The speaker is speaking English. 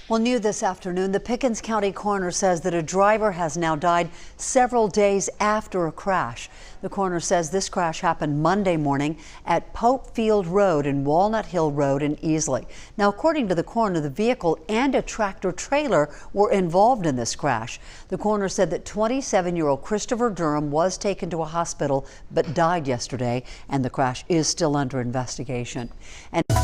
Well, new this afternoon, the Pickens County coroner says that a driver has now died several days after a crash. The coroner says this crash happened Monday morning at Pope Field Road and Walnut Hill Road in Easley. Now, according to the coroner, the vehicle and a tractor trailer were involved in this crash. The coroner said that 27-year-old Christopher Durham was taken to a hospital but died yesterday, and the crash is still under investigation. And